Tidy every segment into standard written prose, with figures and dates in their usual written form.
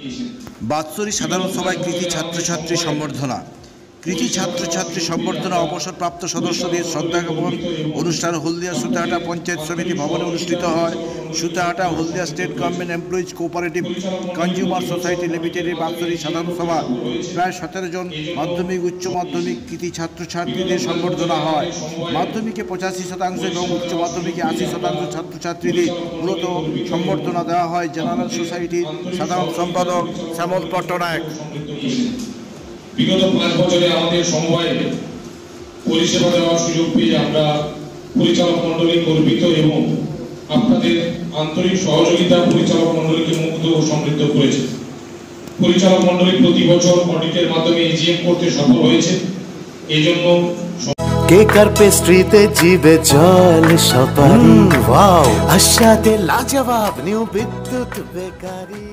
বাৎসরিক সাধারণ সভায় কৃতি ছাত্রছাত্রী সম্বর্ধনা। কৃতি ছাত্রছাত্রী সম্বর্ধনা অবসরপ্রাপ্ত সদস্যদের শ্রদ্ধা জ্ঞাপন অনুষ্ঠান হলদিয়া সুতাহাটা পঞ্চায়েত সমিতি ভবনে অনুষ্ঠিত হয়। Sutahata Haldia state government employees cooperative consumer society লিমিটেডের বাৎসরিক সাধারণ সভা প্রায় 17 জন মাধ্যমিক উচ্চ মাধ্যমিক কৃতি ছাত্রছাত্রীদের সম্বর্ধনা হয়। মাধ্যমিকে 85% এবং উচ্চ মাধ্যমিকে 80% ছাত্রছাত্রীদের মূলত সম্বর্ধনা দেওয়া হয়। জেনারেল সোসাইটির সাধারণ সম্পাদক শ্যামল পট্টনায়ক। বিগত 5 বছরে আমাদের সমবায়ে পরিষেবা দেওয়ার সুযোগ পেয়ে আমরা পরিচালক মণ্ডলী গর্বিত এবং আপনাদের আন্তরিক সহযোগিতা পরিচালক মণ্ডলীকে মুগ্ধ ও সমৃদ্ধ করেছে। পরিচালক মণ্ডলী প্রতি বছর অডিটের মাধ্যমে এজিএম করতে সফল হয়েছে। এই জন্য কেক আর পেস্ট্রিতে জিবে জল সপারি ওয়াও আশাতে লাজবাব নিউ বিদ্যুৎ বেকারি।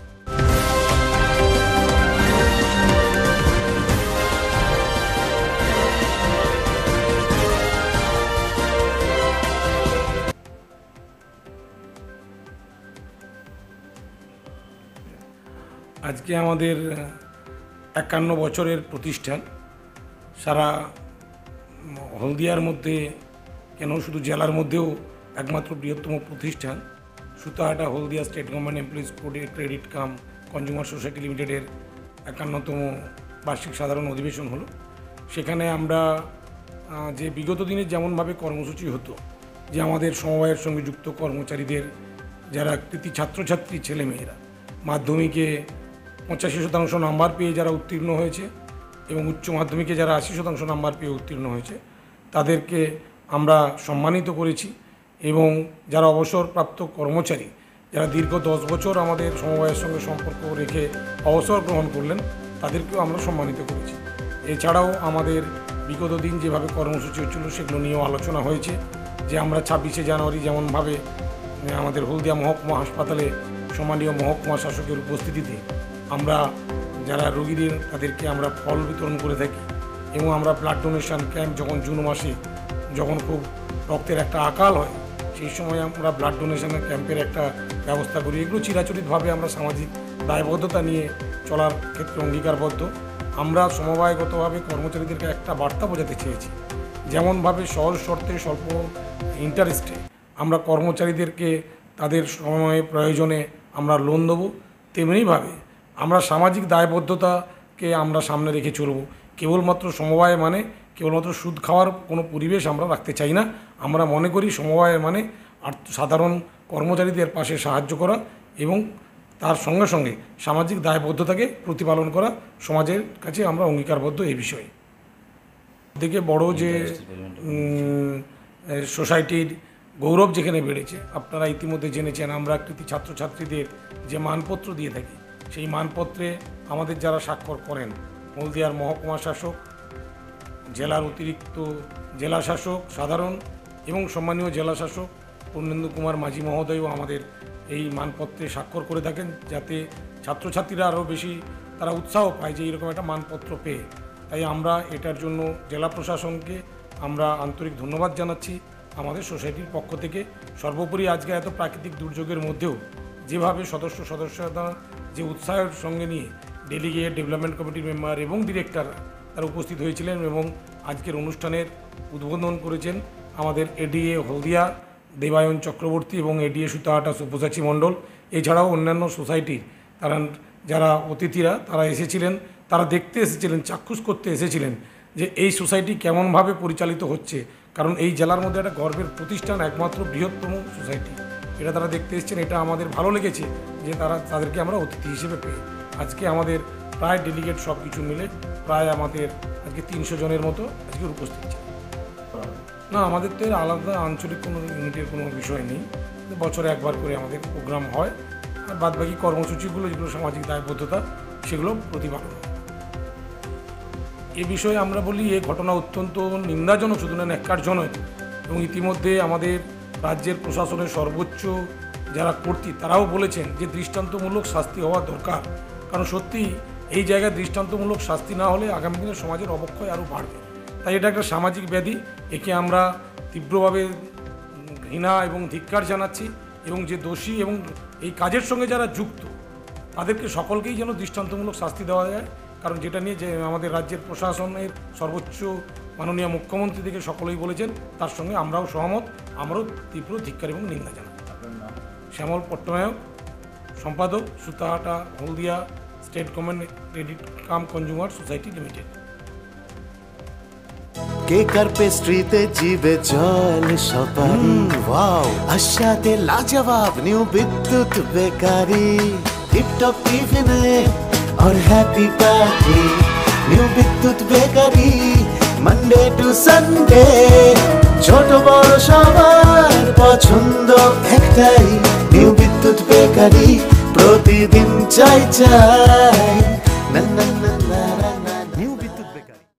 আজকে আমাদের 51 বছরের প্রতিষ্ঠান। সারা হলদিয়ার মধ্যে কেন শুধু জেলার মধ্যেও একমাত্র বৃহত্তম প্রতিষ্ঠান Sutahata Haldia state government employees credit cum consumer society লিমিটেডের 51তম বার্ষিক সাধারণ অধিবেশন হলো। সেখানে আমরা যে বিগত দিনে যেমনভাবে কর্মসূচি হতো যে আমাদের সমবায়ের সঙ্গে যুক্ত কর্মচারীদের যারা কৃতি ছাত্রছাত্রী ছেলেমেয়েরা মাধ্যমিকে 85% নাম্বার পেয়ে যারা উত্তীর্ণ হয়েছে এবং উচ্চ মাধ্যমিকে যারা 80% নাম্বার পেয়ে উত্তীর্ণ হয়েছে তাদেরকে আমরা সম্মানিত করেছি এবং যারা অবসরপ্রাপ্ত কর্মচারী যারা দীর্ঘ 10 বছর আমাদের সমবায়ের সঙ্গে সম্পর্ক রেখে অবসর গ্রহণ করলেন তাদেরকেও আমরা সম্মানিত করেছি। এছাড়াও আমাদের বিগত দিন যেভাবে কর্মসূচি হচ্ছিল সেগুলো নিয়েও আলোচনা হয়েছে যে আমরা 26শে জানুয়ারি যেমনভাবে আমাদের হলদিয়া মহকুমা হাসপাতালে সম্মানীয় মহকুমা শাসকের উপস্থিতিতে আমরা যারা রোগীদের তাদেরকে আমরা ফল বিতরণ করে থাকি এবং আমরা ব্লাড ডোনেশন ক্যাম্প যখন জুন মাসে যখন খুব রক্তের একটা আকাল হয় সেই সময় আমরা ব্লাড ডোনেশনের ক্যাম্পের একটা ব্যবস্থা করি। এগুলো চিরাচরিতভাবে আমরা সামাজিক দায়বদ্ধতা নিয়ে চলার ক্ষেত্রে অঙ্গীকারবদ্ধ। আমরা সমবায়গতভাবে কর্মচারীদেরকে একটা বার্তা বোঝাতে চেয়েছি যেমনভাবে সহজ শর্তে স্বল্প ইন্টারেস্টে আমরা কর্মচারীদেরকে তাদের সময়ে প্রয়োজনে আমরা লোন দেবো, তেমনিভাবে আমরা সামাজিক দায়বদ্ধতাকে আমরা সামনে রেখে চলব। কেবলমাত্র সমবায় মানে কেবলমাত্র সুদ খাওয়ার কোনো পরিবেশ আমরা রাখতে চাই না। আমরা মনে করি সমবায় মানে সাধারণ কর্মচারীদের পাশে সাহায্য করা এবং তার সঙ্গে সঙ্গে সামাজিক দায়বদ্ধতাকে প্রতিপালন করা। সমাজের কাছে আমরা অঙ্গীকারবদ্ধ এই বিষয়ে। থেকে বড় যে সোসাইটির গৌরব যেখানে বেড়েছে আপনারা ইতিমধ্যে জেনেছেন আমরা কৃতি ছাত্রছাত্রীদের যে মানপত্র দিয়ে থাকি সেই মানপত্রে আমাদের যারা স্বাক্ষর করেন হলদিয়ার মহকুমা শাসক, জেলার অতিরিক্ত জেলা শাসক সাধারণ এবং সম্মানীয় জেলা শাসক পূর্ণেন্দু কুমার মাঝি মহোদয়ও আমাদের এই মানপত্রে স্বাক্ষর করে থাকেন যাতে ছাত্রছাত্রীরা আরও বেশি তারা উৎসাহ পায় যে এইরকম একটা মানপত্র পেয়ে। তাই আমরা এটার জন্য জেলা প্রশাসনকে আমরা আন্তরিক ধন্যবাদ জানাচ্ছি আমাদের সোসাইটির পক্ষ থেকে। সর্বোপরি আজকে এত প্রাকৃতিক দুর্যোগের মধ্যেও যেভাবে সদস্যরা যে উৎসাহের সঙ্গে নিয়ে ডেলিগেট, ডেভেলপমেন্ট কমিটির মেম্বার এবং ডিরেক্টর তারা উপস্থিত হয়েছিলেন এবং আজকের অনুষ্ঠানের উদ্বোধন করেছেন আমাদের এডিএ হলদিয়া দেবায়ন চক্রবর্তী এবং এডিএ সুতাহাটা সব্যসাচী মণ্ডল। এছাড়াও অন্যান্য সোসাইটির তারা যারা অতিথিরা তারা এসেছিলেন, তারা দেখতে এসেছিলেন, চাক্ষুষ করতে এসেছিলেন যে এই সোসাইটি কেমনভাবে পরিচালিত হচ্ছে। কারণ এই জেলার মধ্যে একটা গর্বের প্রতিষ্ঠান, একমাত্র বৃহত্তম সোসাইটি, এটা তারা দেখতে এসেছেন। এটা আমাদের ভালো লেগেছে যে তাদেরকে আমরা অতিথি হিসেবে পেয়ে। আজকে আমাদের প্রায় ডেলিগেট সব কিছু মিলে প্রায় আমাদের আজকে 300 জনের মতো আজকে উপস্থিত ছিল। না, আমাদের তো আলাদা আঞ্চলিক কোনো ইউনিটের কোনো বিষয় নেই, বছরে একবার করে আমাদের প্রোগ্রাম হয় আর বাদবাকি কর্মসূচিগুলো যেগুলো সামাজিক দায়বদ্ধতা সেগুলো প্রতিপালন হয়। এ বিষয়ে আমরা বলি এই ঘটনা অত্যন্ত নিন্দাজনক, শুধু না ন্যাক্কারজনক এবং ইতিমধ্যে আমাদের রাজ্যের প্রশাসনের সর্বোচ্চ যারা কর্তৃ তারাও বলেছেন যে দৃষ্টান্তমূলক শাস্তি হওয়া দরকার। কারণ সত্যি এই জায়গায় দৃষ্টান্তমূলক শাস্তি না হলে আগামী দিনে সমাজের অবক্ষয় আরও বাড়বে। তাই এটা একটা সামাজিক ব্যাধি, একে আমরা তীব্রভাবে ঘৃণা এবং ধিক্কার জানাচ্ছি এবং যে দোষী এবং এই কাজের সঙ্গে যারা যুক্ত তাদেরকে সকলকেই যেন দৃষ্টান্তমূলক শাস্তি দেওয়া যায়, কারণ যেটা নিয়ে যে আমাদের রাজ্যের প্রশাসনের সর্বোচ্চ মাননীয় মুখ্যমন্ত্রী থেকে সকলেই বলেছেন, তার সঙ্গে আমরাও সহমত, আমরাও তীব্র ধিক্কার এবং নিন্দা জানাই। শ্যামল পট্টনায়ক, সম্পাদক, Sutahata Haldia state government credit cum consumer society limited. Cake আর পেস্ট্রিতে জিবে জল সপারি, ওয়াও আশাতে লাজবাব নিউ বিদ্যুৎ বেকারি, টিপটপ টিফিনে और happy party, new Bidyut bakery Monday to Sunday, ছোট বড় সবার পছন্দ একটাই, নিউ বিদ্যুৎ বেকারি প্রতিদিন চাই চাই, না না না না।